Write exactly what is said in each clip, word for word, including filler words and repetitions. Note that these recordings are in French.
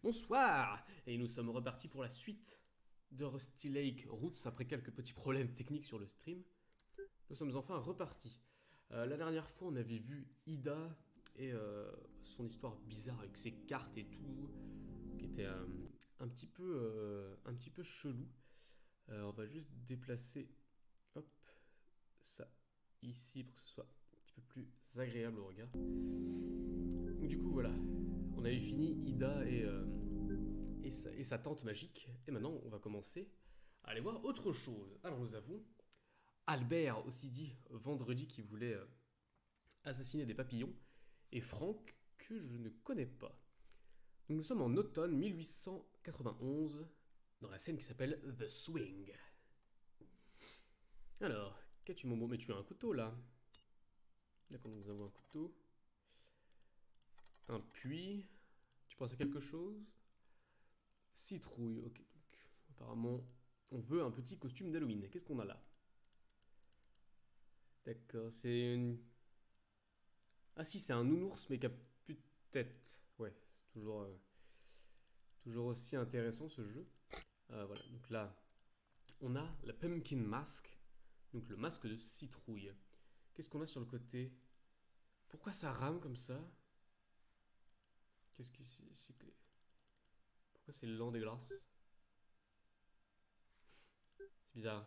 Bonsoir! Et nous sommes repartis pour la suite de Rusty Lake Roots après quelques petits problèmes techniques sur le stream. Nous sommes enfin repartis. Euh, la dernière fois, on avait vu Ida et euh, son histoire bizarre avec ses cartes et tout, qui était euh, un petit peu, euh, un petit peu chelou. Euh, on va juste déplacer, hop, ça ici pour que ce soit un petit peu plus agréable au regard. Donc du coup, voilà, on avait fini Ida et euh, et sa, et sa tente magique. Et maintenant, on va commencer à aller voir autre chose. Alors, nous avons Albert, aussi dit vendredi, qui voulait euh, assassiner des papillons, et Franck, que je ne connais pas. Donc, nous sommes en automne mille huit cent quatre-vingt-onze, dans la scène qui s'appelle The Swing. Alors, qu'as-tu, mon beau? Mais tu as un couteau là. D'accord, nous avons un couteau. Un puits. Tu penses à quelque chose? Citrouille, ok. Donc, apparemment, on veut un petit costume d'Halloween. Qu'est-ce qu'on a là? D'accord, c'est une... Ah si, c'est un nounours mais qui a plus de tête. Ouais, c'est toujours, euh, toujours aussi intéressant ce jeu. Euh, voilà, donc là, on a la Pumpkin Mask, donc le masque de citrouille. Qu'est-ce qu'on a sur le côté? Pourquoi ça rame comme ça? Qu'est-ce qui... c'est- Pourquoi c'est lent des glaces? C'est bizarre.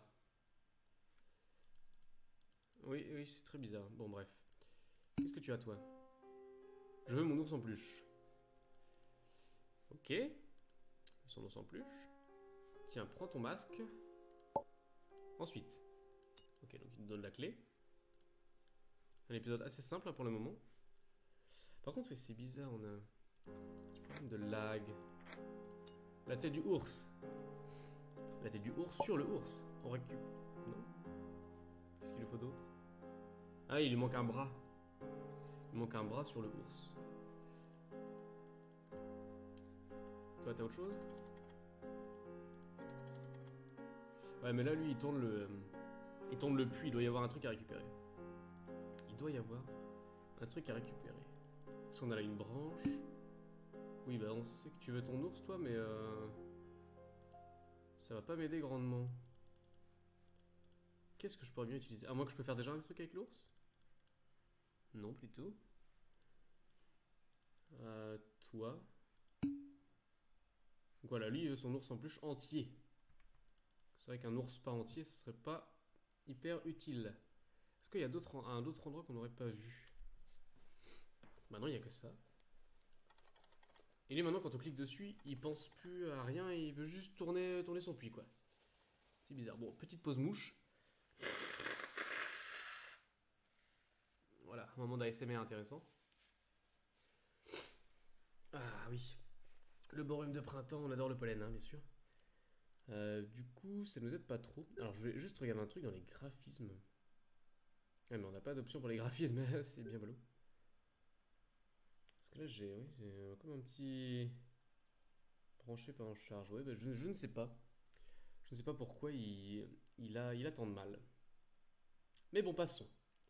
Oui, oui, c'est très bizarre. Bon, bref. Qu'est-ce que tu as, toi? Je veux mon ours en peluche. Ok. Son ours en peluche. Tiens, prends ton masque. Ensuite. Ok, donc il nous donne la clé. Un épisode assez simple hein, pour le moment. Par contre, oui, c'est bizarre, on a un petit problème de lag. La tête du ours. La tête du ours sur le ours. On récupère. Non? Qu'est-ce qu'il lui faut d'autre? Ah, il lui manque un bras. Il manque un bras sur le ours. Toi, t'as autre chose? Ouais, mais là, lui, il tourne le. Il tourne le puits, il doit y avoir un truc à récupérer. Il doit y avoir un truc à récupérer. Est-ce qu'on a là une branche? Oui, bah on sait que tu veux ton ours, toi, mais euh... ça va pas m'aider grandement. Qu'est-ce que je pourrais bien utiliser? À moins que je peux faire déjà un truc avec l'ours? Non, plutôt. Euh, toi. Donc voilà, lui, il veut son ours en peluche entier. C'est vrai qu'un ours pas entier, ce serait pas hyper utile. Est-ce qu'il y a d'autres, un autre endroit qu'on n'aurait pas vu? Bah non, il n'y a que ça. Et lui, maintenant, quand on clique dessus, il pense plus à rien et il veut juste tourner, tourner son puits, quoi. C'est bizarre. Bon, petite pause mouche. Voilà, un moment d'A S M R intéressant. Ah oui. Le bon rhume de printemps, on adore le pollen, hein, bien sûr. Euh, du coup, ça nous aide pas trop. Alors, je vais juste regarder un truc dans les graphismes. Ah, mais on n'a pas d'option pour les graphismes, c'est bien ballot. Parce que là, j'ai oui, j'ai comme un petit branché pas en charge. Ouais, bah, je, je ne sais pas. Je ne sais pas pourquoi il, il, a, il a tant de mal. Mais bon, passons.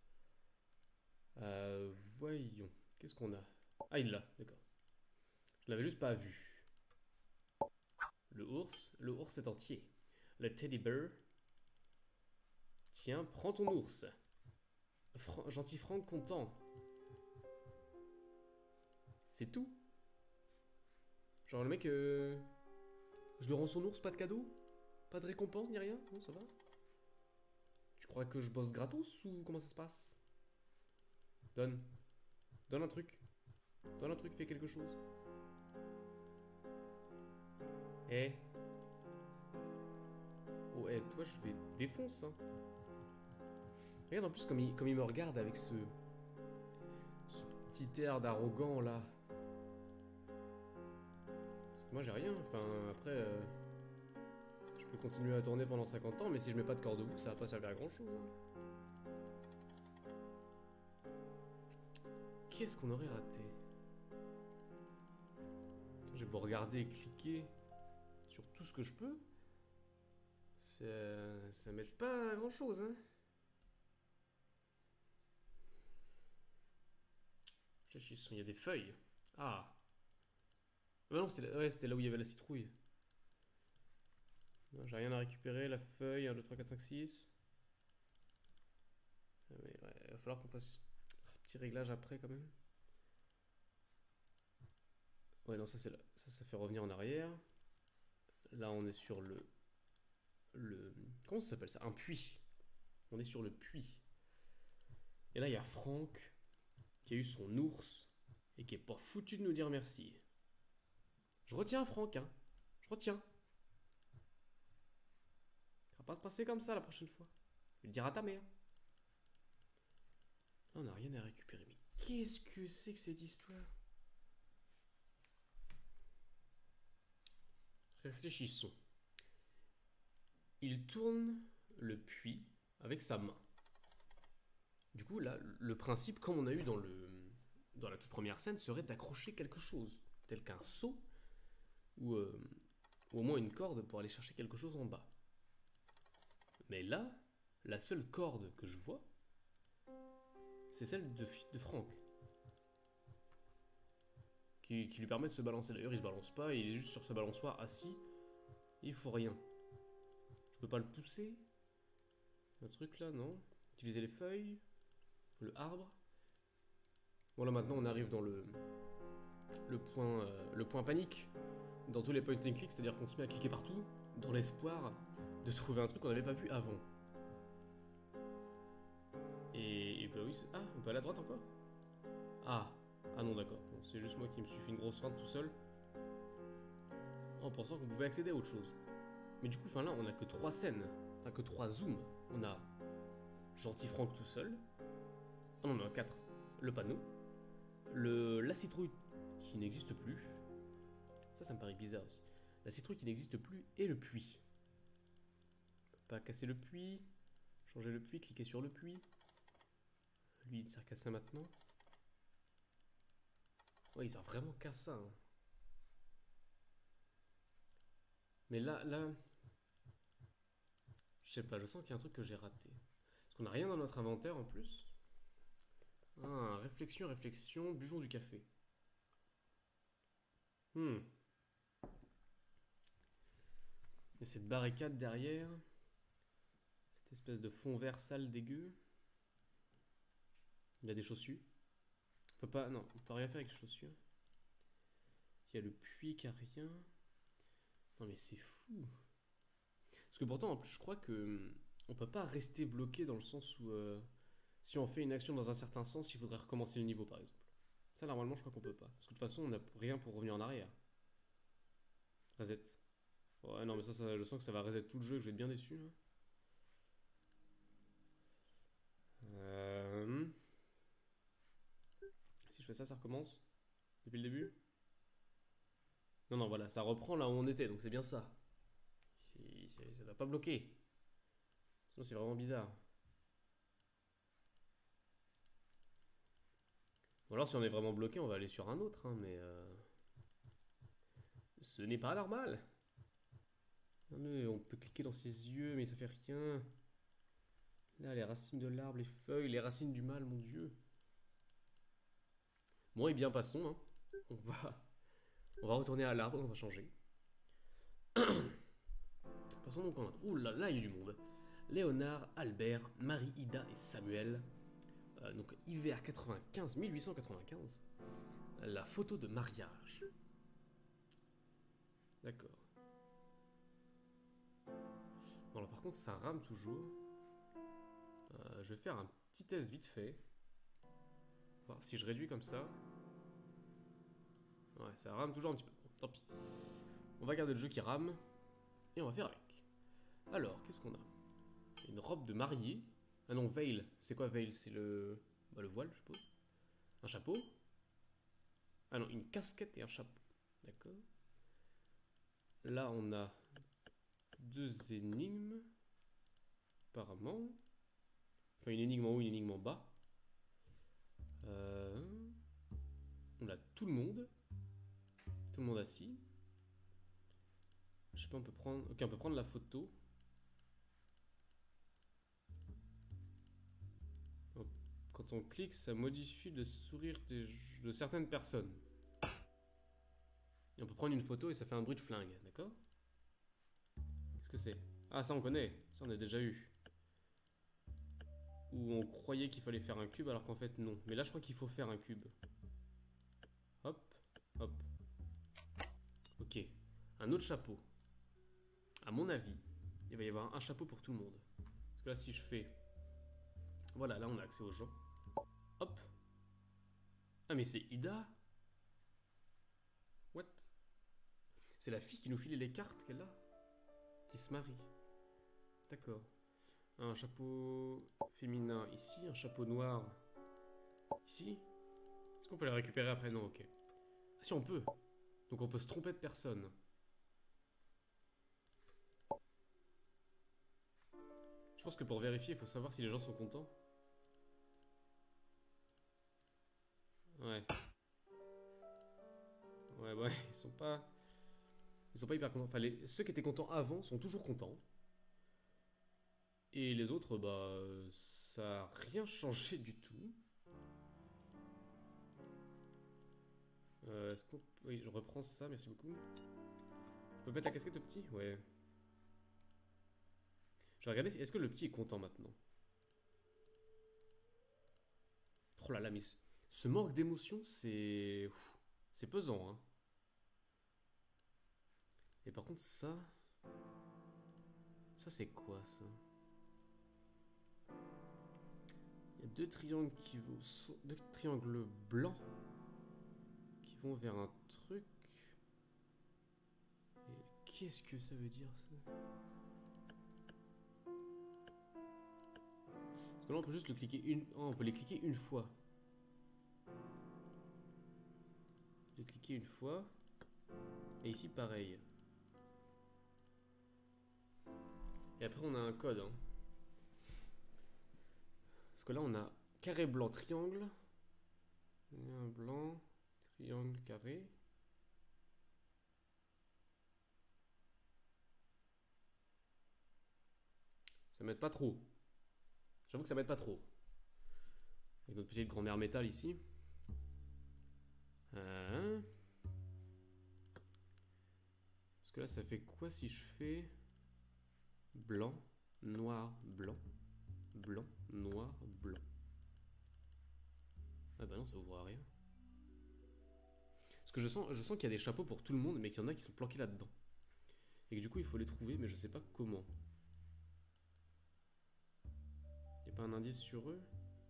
Euh, voyons. Qu'est-ce qu'on a? Ah, il l'a, d'accord. Je l'avais juste pas vu. Le ours. Le ours est entier. Le teddy bear. Tiens, prends ton ours. Fra gentil Franck content. C'est tout. Genre le mec, euh, je lui rends son ours, pas de cadeau? Pas de récompense ni rien? Non, ça va? Tu crois que je bosse gratos ou comment ça se passe? Donne. Donne un truc. Donne un truc, fais quelque chose. Eh. Oh, eh, toi, je vais défonce, hein. Regarde en plus comme il, comme il me regarde avec ce, ce petit air d'arrogant là. Parce que moi, j'ai rien. Enfin, après, euh, je peux continuer à tourner pendant cinquante ans, mais si je mets pas de corde au bout, ça va pas servir à grand chose. Hein. Qu'est-ce qu'on aurait raté? J'ai beau regarder et cliquer sur tout ce que je peux. Ça, ça m'aide pas à grand chose, hein. Il y a des feuilles. Ah. bah non, c'était là, ouais, c'était là où il y avait la citrouille. Non, j'ai rien à récupérer, la feuille, un, deux, trois, quatre, cinq, six. Mais ouais, il va falloir qu'on fasse un petit réglage après quand même. Ouais, non, ça c'est là. Ça, ça fait revenir en arrière. Là, on est sur le... le... Comment ça s'appelle ça? Un puits. On est sur le puits. Et là, il y a Franck qui a eu son ours et qui est pas foutu de nous dire merci. Je retiens Franck, hein. Je retiens. Ça va pas se passer comme ça la prochaine fois. Je vais le dire à ta mère. Là, on n'a rien à récupérer. Mais qu'est-ce que c'est que cette histoire? Réfléchissons. Il tourne le puits avec sa main. Du coup, là, le principe, comme on a eu dans, le, dans la toute première scène, serait d'accrocher quelque chose, tel qu'un seau, ou, euh, ou au moins une corde pour aller chercher quelque chose en bas. Mais là, la seule corde que je vois, c'est celle de, de Franck. Qui, qui lui permet de se balancer. D'ailleurs, il se balance pas, il est juste sur sa balançoire assis. Et il faut rien. Je peux pas le pousser. Un truc là, non. Utiliser les feuilles. Le arbre. Bon là maintenant on arrive dans le le point, euh, le point panique dans tous les point and click, c'est-à-dire qu'on se met à cliquer partout dans l'espoir de trouver un truc qu'on n'avait pas vu avant. Et, et bah oui, ah, on peut aller à droite encore? Ah, ah non d'accord, bon, c'est juste moi qui me suis fait une grosse feinte tout seul en pensant qu'on pouvait accéder à autre chose. Mais du coup, enfin là, on a que trois scènes, enfin que trois zooms. On a Gentil Franck tout seul. Ah non, on en a quatre. Le panneau. Le, la citrouille qui n'existe plus. Ça, ça me paraît bizarre aussi. La citrouille qui n'existe plus et le puits. On peut pas casser le puits. Changer le puits, cliquer sur le puits. Lui, il sert qu'à ça maintenant. Ouais, il sert vraiment qu'à ça. Hein. Mais là, là... Je sais pas, je sens qu'il y a un truc que j'ai raté. Parce qu'on n'a rien dans notre inventaire en plus. Ah, réflexion, réflexion, buvons du café. Hmm. Et cette barricade derrière. Cette espèce de fond vert sale dégueu. Il y a des chaussures. On peut pas. Non, on peut rien faire avec les chaussures. Il y a le puits qui a rien. Non mais c'est fou. Parce que pourtant, en plus, je crois que on peut pas rester bloqué dans le sens où euh, si on fait une action dans un certain sens, il faudrait recommencer le niveau par exemple. Ça, normalement, je crois qu'on peut pas. Parce que de toute façon, on n'a rien pour revenir en arrière. Reset. Ouais, non, mais ça, ça, je sens que ça va reset tout le jeu, que je vais être bien déçu. Hein. Euh... Si je fais ça, ça recommence depuis le début. Non, non, voilà, ça reprend là où on était, donc c'est bien ça. Si, ça va pas bloquer. Sinon, c'est vraiment bizarre. Ou alors, si on est vraiment bloqué, on va aller sur un autre, hein, mais... Euh... Ce n'est pas normal. On peut cliquer dans ses yeux, mais ça fait rien. Là, les racines de l'arbre, les feuilles, les racines du mal, mon dieu. Bon, et bien, passons. Hein. On va... On va retourner à l'arbre, on va changer. Passons donc en... Ouh là là, il y a du monde. Léonard, Albert, Marie, Ida et Samuel. Euh, donc, hiver quatre-vingt-quinze, mille huit cent quatre-vingt-quinze. La photo de mariage. D'accord. Bon, alors par contre, ça rame toujours. Euh, je vais faire un petit test vite fait. Voir si je réduis comme ça. Ouais, ça rame toujours un petit peu. Bon, tant pis. On va garder le jeu qui rame. Et on va faire avec. Alors, qu'est-ce qu'on a? Une robe de mariée. Ah non, veil. C'est quoi veil? C'est le... Bah, le voile, je suppose. Un chapeau. Ah non, une casquette et un chapeau. D'accord. Là, on a deux énigmes. Apparemment. Enfin, une énigme en haut, une énigme en bas. Euh... On a tout le monde. Tout le monde assis. Je sais pas, on peut prendre... Ok, on peut prendre la photo. Quand on clique, ça modifie le sourire des... de certaines personnes. Et on peut prendre une photo et ça fait un bruit de flingue, d'accord? Qu'est-ce que c'est? Ah, ça on connaît, ça on a déjà eu. Où on croyait qu'il fallait faire un cube alors qu'en fait non. Mais là je crois qu'il faut faire un cube. Hop, hop. Ok, un autre chapeau. À mon avis, il va y avoir un chapeau pour tout le monde. Parce que là si je fais... Voilà, là on a accès aux gens. Hop. Ah mais c'est Ida? What? C'est la fille qui nous filait les cartes qu'elle a? Qui se marie. D'accord. Un chapeau féminin ici, un chapeau noir ici. Est-ce qu'on peut les récupérer après? Non, ok. Ah si, on peut. Donc on peut se tromper de personne. Je pense que pour vérifier, il faut savoir si les gens sont contents. Ouais. Ouais, ouais, ils sont pas... Ils sont pas hyper contents. Enfin, les... ceux qui étaient contents avant sont toujours contents. Et les autres, bah... ça a rien changé du tout. Euh, est-ce qu'on... Oui, je reprends ça, merci beaucoup. Je peux mettre la casquette au petit? Ouais. Je vais regarder, si... est-ce que le petit est content maintenant? Oh là là, mais ce, ce manque d'émotion, c'est... C'est pesant, hein. Et par contre, ça... Ça, c'est quoi, ça? Il y a deux triangles qui vont... Deux triangles blancs qui vont vers un truc... Et qu'est-ce que ça veut dire, ça? Parce que là, on peut juste le cliquer une... Oh, on peut les cliquer une fois. Les cliquer une fois. Et ici, pareil. Et après, on a un code. Hein. Parce que là, on a carré blanc, triangle. Un blanc, triangle, carré. Ça m'aide pas trop. J'avoue que ça m'aide pas trop. Avec notre petite grand-mère métal ici. Euh... Parce que là, ça fait quoi si je fais blanc, noir, blanc, blanc, noir, blanc? Ah bah non, ça ouvre à rien. Parce que je sens, je sens qu'il y a des chapeaux pour tout le monde, mais qu'il y en a qui sont planqués là-dedans. Et que du coup, il faut les trouver, mais je sais pas comment. Y a pas un indice sur eux?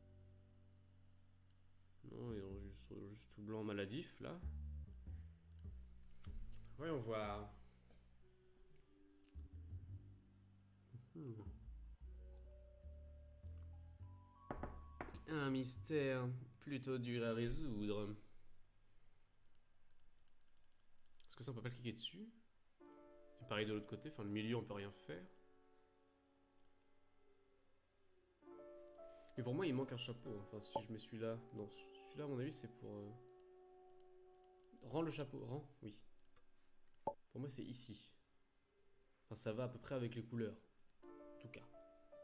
Non, ils ont juste, juste tout blanc maladif, là. Voyons voir. Hmm. Un mystère plutôt dur à résoudre. Est-ce que ça, on peut pas cliquer dessus? Et pareil de l'autre côté, enfin le milieu, on peut rien faire. Mais pour moi, il manque un chapeau. Enfin, si je mets celui-là... Non, celui-là, à mon avis, c'est pour... Euh... Rends le chapeau. Rends, oui. Pour moi, c'est ici. Enfin, ça va à peu près avec les couleurs. En tout cas.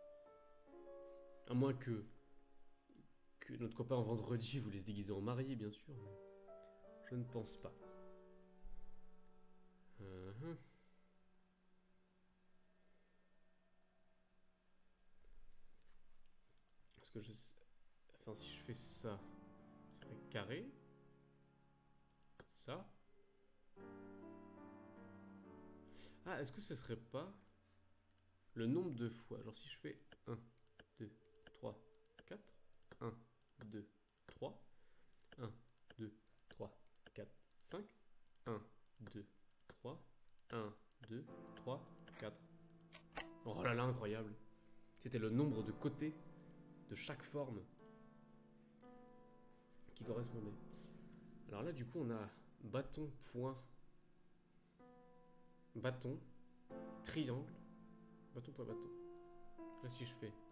À moins que... Que notre copain en vendredi voulait se déguiser en marié, bien sûr. Mais je ne pense pas. Uh-huh. Parce que je sais... Enfin, si je fais ça... Ça ferait carré. Ça. Ah, est-ce que ce serait pas... Le nombre de fois... Genre si je fais un, deux, trois, quatre... un, deux, trois... un, deux, trois, quatre, cinq... un, deux, trois... un, deux, trois, quatre... Oh là là, incroyable. C'était le nombre de côtés de chaque forme qui correspondait. Alors là, du coup, on a bâton, point, bâton, triangle, bâton, point, bâton. Là, si je fais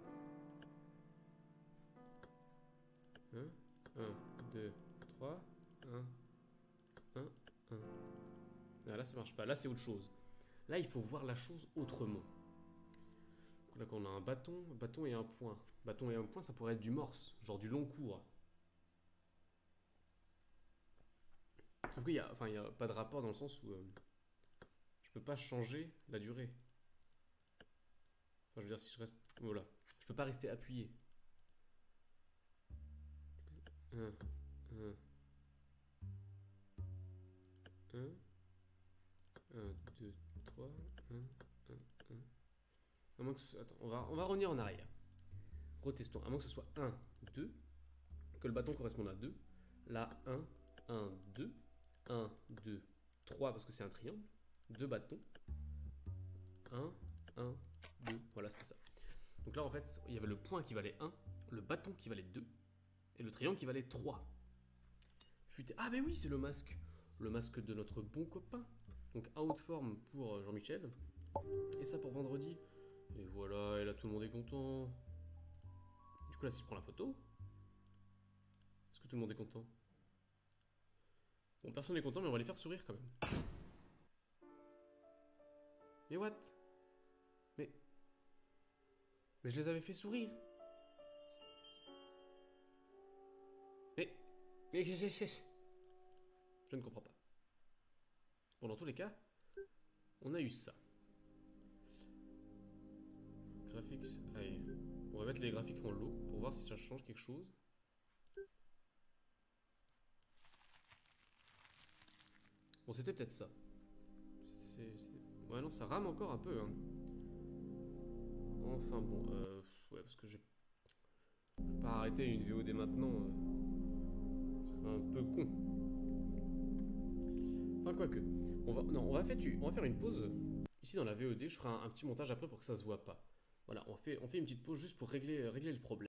un, deux, trois, un, un, un. Ah, là, ça marche pas. Là, c'est autre chose. Là, il faut voir la chose autrement. Donc là, quand on a un bâton, un bâton et un point. Bâton et un point, ça pourrait être du morse, genre du long cours. Sauf qu'il y a, enfin, il y a pas de rapport dans le sens où euh, je peux pas changer la durée. Enfin, je veux dire, si je reste... Voilà. Je peux pas rester appuyé. un, un, un, un, deux, trois, un, un, un. À moins que ce... Attends, on va, on va revenir en arrière. Retestons. À moins que ce soit un, deux, que le bâton corresponde à deux. Là, un, un, deux, un, deux, trois, parce que c'est un triangle. Deux bâtons. un, un, deux. Voilà, c'était ça. Donc là, en fait, il y avait le point qui valait un, le bâton qui valait deux, et le triangle qui valait trois. Putain. Ah, mais oui, c'est le masque. Le masque de notre bon copain. Donc, out form pour Jean-Michel. Et ça pour vendredi. Et voilà, et là, tout le monde est content. Du coup, là, si je prends la photo, est-ce que tout le monde est content? Bon, personne n'est content, mais on va les faire sourire quand même. Mais what? Mais... Mais je les avais fait sourire. Mais... Mais... Je, je, je, je ne comprends pas. Bon, dans tous les cas, on a eu ça. Graphics... Allez. On va mettre les graphiques en low pour voir si ça change quelque chose. Bon, c'était peut-être ça. C'est... Ouais, non, ça rame encore un peu, hein. Enfin, bon, euh... Ouais, parce que j'ai... Je vais pas arrêter une V O D maintenant. Euh... Ce serait un peu con. Enfin, quoique. On va... Non, on va, faire... on va faire une pause. Ici, dans la V O D, je ferai un, un petit montage après pour que ça se voit pas. Voilà, on fait, on fait une petite pause juste pour régler, régler le problème.